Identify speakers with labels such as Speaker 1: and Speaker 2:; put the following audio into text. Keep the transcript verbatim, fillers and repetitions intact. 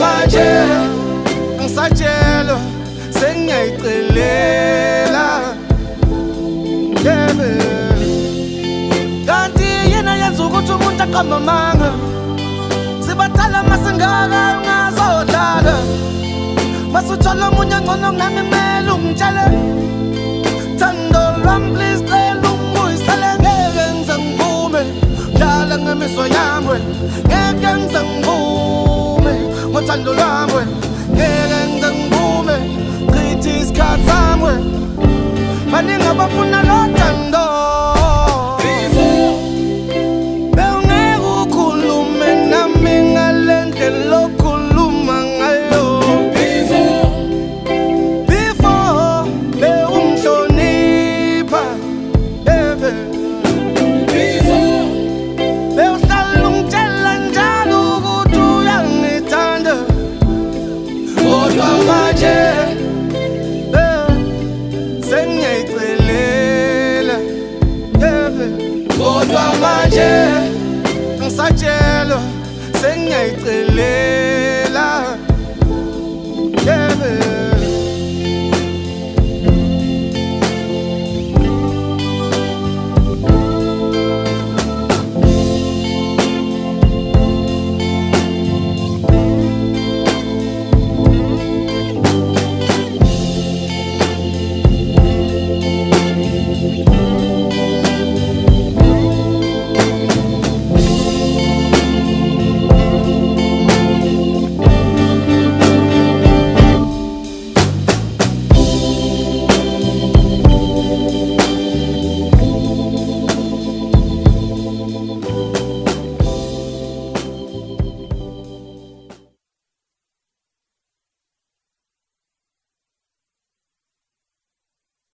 Speaker 1: manje ngisatshela sengiyayicelela yebe kanti yena yenza ukuthi umuntu aqamba amanga sibathala masengaka ungazodlala masuthola omunye ngcono kunami kumele ungitshele thando lwami please cela ungibuyisele ngeke ngize ngivume dlala ngemiswa yami ngeke ngize ngivume ngothando lwami ngeke ngize ngivume chitha isikhathi sami baningi abafuna lo thando bewungeke ukhulume nami ngale ndlela okhuluma ngayo before bewumhlonipha ebe bewuhlala ungitshela njalo ukuthi uyangithanda kodwa manje sengiyayicelela yebe kodwa manje ngisatshela sengiyayicelela